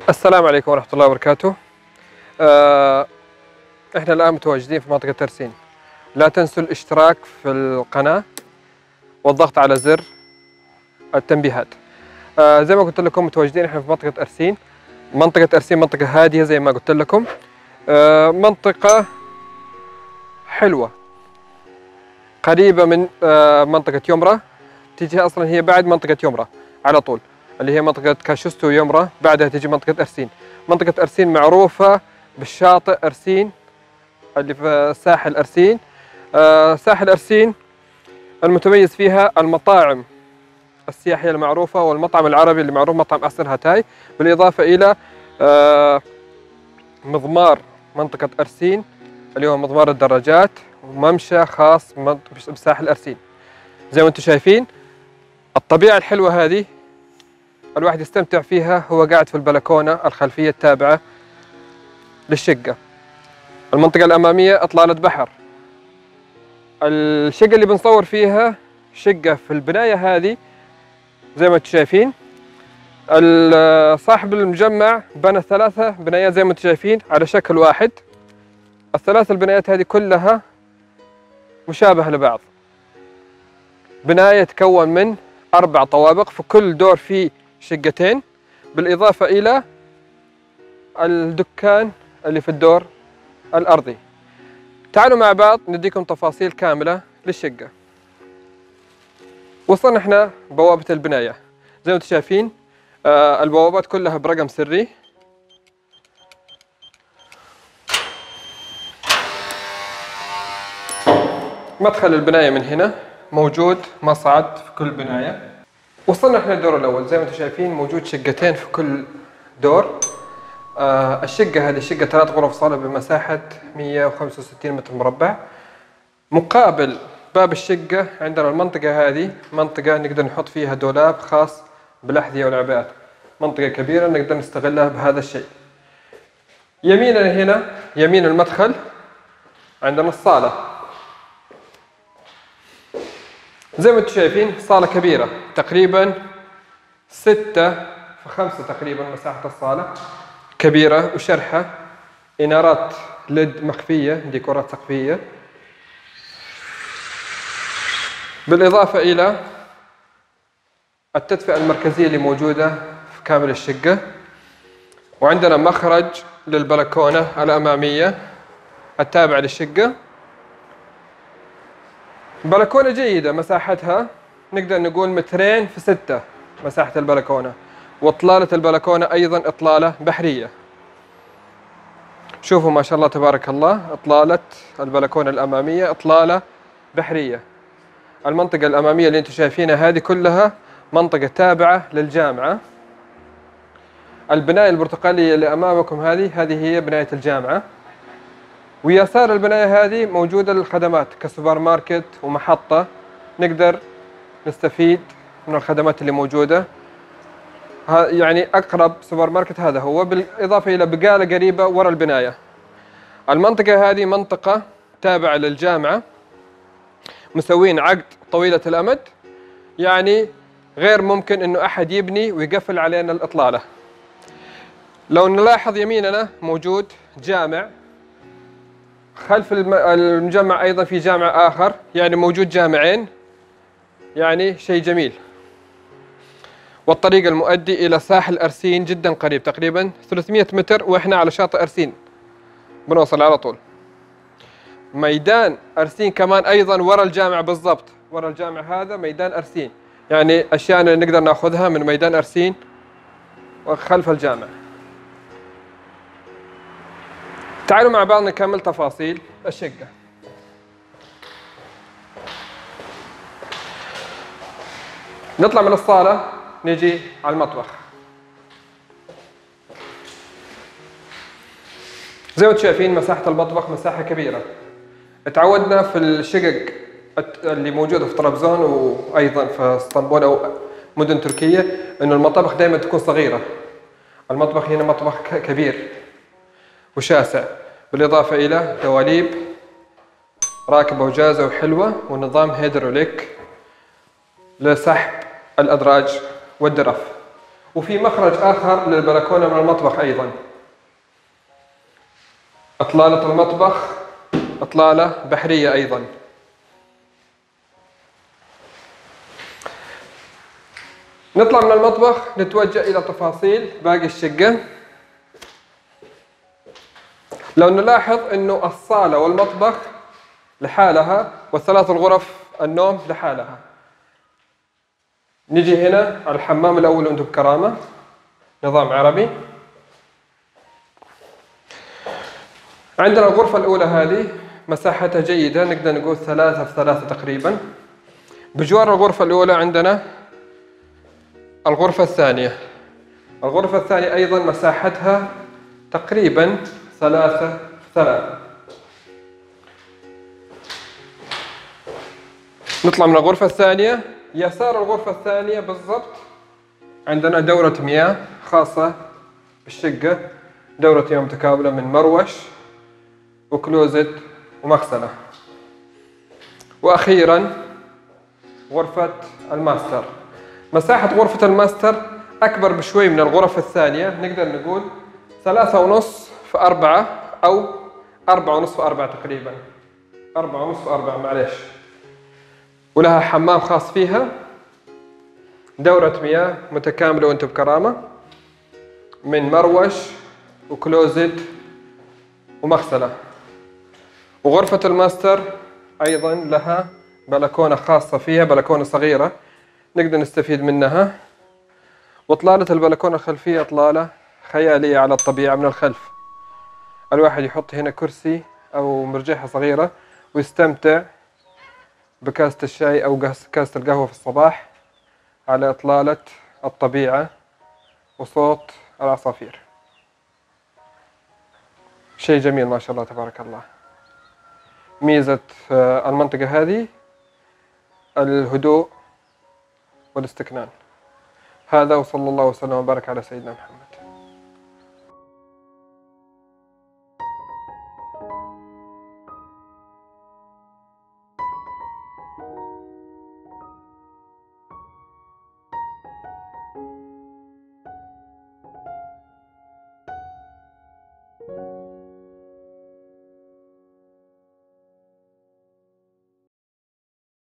السلام عليكم ورحمة الله وبركاته. احنا الآن متواجدين في منطقة أرسين. لا تنسوا الاشتراك في القناة والضغط على زر التنبيهات. زي ما قلت لكم متواجدين احنا في منطقة أرسين. منطقة أرسين منطقة هادية زي ما قلت لكم، منطقة حلوة قريبة من منطقة يمرة. تيجي أصلا هي بعد منطقة يمرة على طول، اللي هي منطقة كاشوستو ويمرة، بعدها تجي منطقة أرسين. منطقة أرسين معروفة بالشاطئ أرسين اللي في ساحل أرسين. ساحل أرسين المتميز فيها المطاعم السياحية المعروفة، والمطعم العربي اللي معروف مطعم أحسن هاتاي، بالإضافة إلى مضمار منطقة أرسين اللي هو مضمار الدراجات، وممشى خاص بساحل أرسين. زي ما انتم شايفين الطبيعة الحلوة هذه الواحد يستمتع فيها هو قاعد في البلكونة الخلفية التابعة للشقة. المنطقة الأمامية إطلالة بحر. الشقة اللي بنصور فيها شقة في البناية هذه زي ما انتم شايفين. صاحب المجمع بنى 3 بنايات زي ما انتم شايفين على شكل واحد. ال3 البنايات هذه كلها مشابهة لبعض. بناية تتكون من 4 طوابق، في كل دور فيه شقتين، بالإضافة إلى الدكان اللي في الدور الأرضي. تعالوا مع بعض نديكم تفاصيل كاملة للشقة. وصلنا احنا بوابة البناية زي ما انتم شايفين. البوابات كلها برقم سري. مدخل البناية من هنا موجود مصعد في كل بناية. وصلنا احنا الدور الأول زي ما انتم شايفين، موجود شقتين في كل دور. الشقة هذه شقة 3 غرف صالة بمساحة 165 متر مربع. مقابل باب الشقة عندنا المنطقة هذه منطقة نقدر نحط فيها دولاب خاص بالأحذية والعباءات. منطقة كبيرة نقدر نستغلها بهذا الشيء. يميننا هنا يمين المدخل عندنا الصالة. زي ما انتم شايفين صالة كبيرة تقريبا 6 في 5 تقريبا مساحة الصالة، كبيرة وشرحة، إنارات ليد مخفية، ديكورات سقفية، بالإضافة إلى التدفئة المركزية اللي موجودة في كامل الشقة. وعندنا مخرج للبلكونة الأمامية التابعة للشقة. بلكونة جيدة مساحتها نقدر نقول 2 في 6 مساحة البلكونة، وإطلالة البلكونة أيضا إطلالة بحرية. شوفوا ما شاء الله تبارك الله، إطلالة البلكونة الأمامية إطلالة بحرية. المنطقة الأمامية اللي أنتم شايفينها هذه كلها منطقة تابعة للجامعة. البناية البرتقالية اللي أمامكم هذه هي بناية الجامعة. ويسار البناية هذه موجودة للخدمات كسوبر ماركت ومحطة، نقدر نستفيد من الخدمات اللي موجودة. يعني أقرب سوبر ماركت هذا هو، بالإضافة إلى بقالة قريبة وراء البناية. المنطقة هذه منطقة تابعة للجامعة، مسوين عقد طويلة الأمد، يعني غير ممكن إنه أحد يبني ويقفل علينا الإطلالة. لو نلاحظ يميننا موجود جامع، خلف المجمع أيضا في جامع آخر، يعني موجود جامعين، يعني شيء جميل. والطريق المؤدي إلى ساحل أرسين جدا قريب، تقريبا 300 متر وإحنا على شاطئ أرسين بنوصل على طول. ميدان أرسين كمان أيضا ورا الجامع بالضبط، ورا الجامع هذا ميدان أرسين، يعني أشياء نقدر نأخذها من ميدان أرسين وخلف الجامع. تعالوا مع بعض نكمل تفاصيل الشقة. نطلع من الصالة نجي على المطبخ. زي ما انتم شايفين مساحة المطبخ مساحة كبيرة. تعودنا في الشقق اللي موجودة في طرابزون وأيضا في اسطنبول أو مدن تركية إنه المطابخ دائما تكون صغيرة. المطبخ هنا مطبخ كبير وشاسع، بالإضافة إلى دواليب راكبة وجاهزة وحلوة، ونظام هيدروليك لسحب الأدراج والدرف. وفي مخرج آخر للبلكونة من المطبخ أيضا. إطلالة المطبخ إطلالة بحرية أيضا. نطلع من المطبخ نتوجه إلى تفاصيل باقي الشقة. لو نلاحظ أنه الصالة والمطبخ لحالها والثلاث الغرف النوم لحالها. نجي هنا على الحمام الأول وانتم بكرامة، نظام عربي. عندنا الغرفة الأولى هذه مساحتها جيدة، نقدر نقول 3 في 3 تقريبا. بجوار الغرفة الأولى عندنا الغرفة الثانية. الغرفة الثانية أيضا مساحتها تقريبا 3 في 3. نطلع من الغرفة الثانية، يسار الغرفة الثانية بالضبط عندنا دورة مياه خاصة بالشقة، دورة مياه متكاملة من مروش وكلوزت ومغسلة. وأخيرا غرفة الماستر. مساحة غرفة الماستر أكبر بشوي من الغرف الثانية، نقدر نقول 3.5 في 4 أو 4.5 في 4 تقريبا، 4.5 في 4 معليش. ولها حمام خاص فيها، دورة مياه متكاملة وانتم بكرامة من مروش وكلوزت ومغسلة. وغرفة الماستر أيضا لها بلكونة خاصة فيها، بلكونة صغيرة نقدر نستفيد منها. وإطلالة البلكونة الخلفية إطلالة خيالية على الطبيعة من الخلف. الواحد يحط هنا كرسي أو مرجحة صغيرة ويستمتع بكاسة الشاي أو كاسة القهوة في الصباح على إطلالة الطبيعة وصوت العصافير. شيء جميل ما شاء الله تبارك الله. ميزة المنطقة هذه الهدوء والاستكنان. هذا وصلى الله وسلم وبارك على سيدنا محمد.